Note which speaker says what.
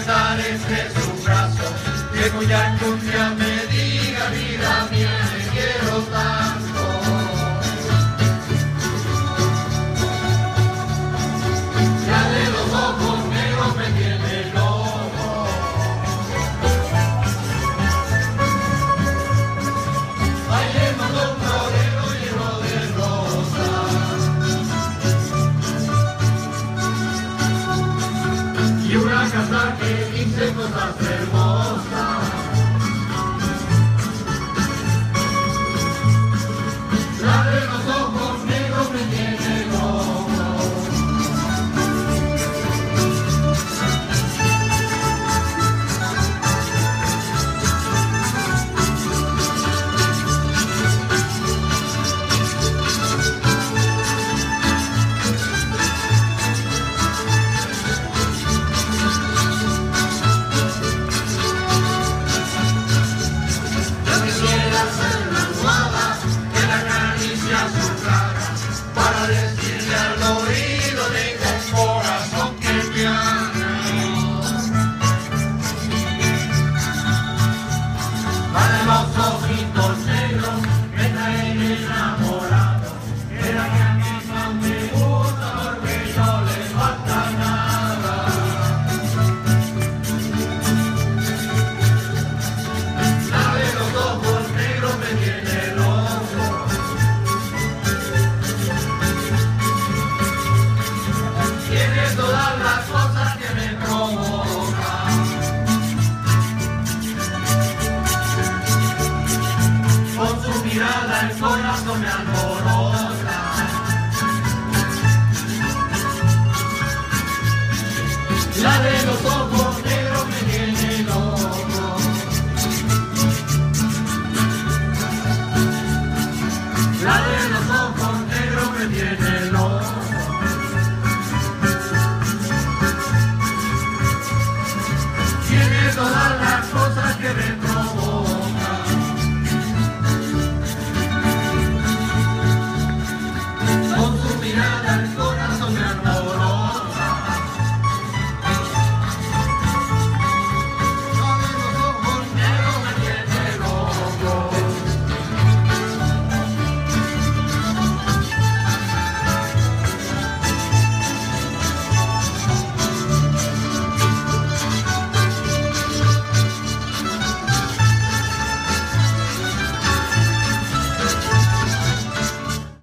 Speaker 1: estar entre sus brazos, que cuya algún me diga, vida mía, te quiero tanto. La de los ojos negros me tiene loco. Bailemos un florero lleno de rosas y una casa que dice cosas hermosas. La de los ojos negros me tiene loco. Para decirle al oído, tengo un corazón que me ama. Para los ojitos negros me traen enamorado, de la que a mí más me gusta porque no le falta nada. La de los ojos negros me tiene loco. Tiene todas las cosas que me provocan. Con su mirada el corazón me alborota.